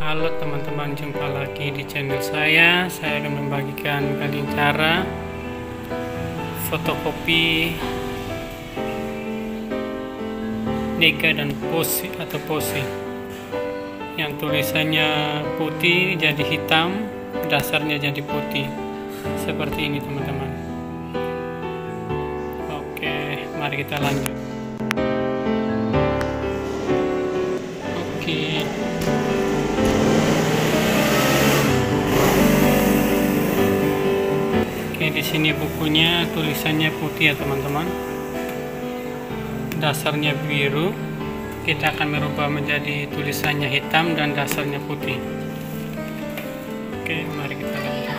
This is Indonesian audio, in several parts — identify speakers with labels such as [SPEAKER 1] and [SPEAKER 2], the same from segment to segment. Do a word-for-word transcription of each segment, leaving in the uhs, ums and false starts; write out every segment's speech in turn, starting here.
[SPEAKER 1] Halo teman-teman, jumpa lagi di channel saya. Saya akan membagikan kalian cara fotokopi nega dan posi atau posi yang tulisannya putih jadi hitam, dasarnya jadi putih, seperti ini teman-teman. Oke, mari kita lanjut. Oke, Oke, di sini bukunya tulisannya putih ya teman-teman. Dasarnya biru. Kita akan merubah menjadi tulisannya hitam dan dasarnya putih. Oke, mari kita lanjut.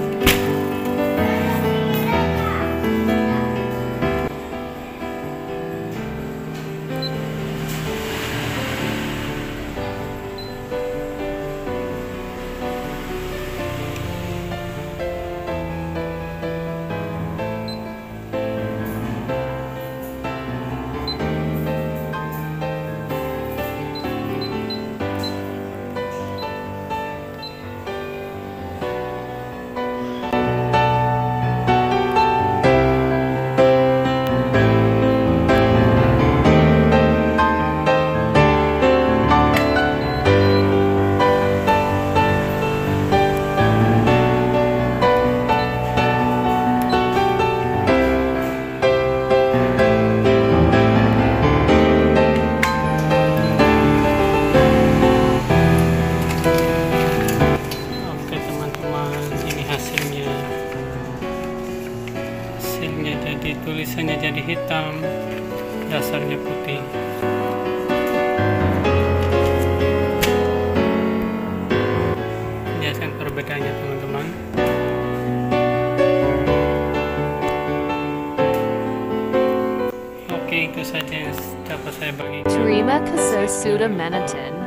[SPEAKER 1] Hasilnya jadi tulisannya jadi hitam, dasarnya putih. Lihatkan perbedaannya teman-teman. Oke, itu saja yang dapat saya bagi.
[SPEAKER 2] Terima kasih sudah menonton.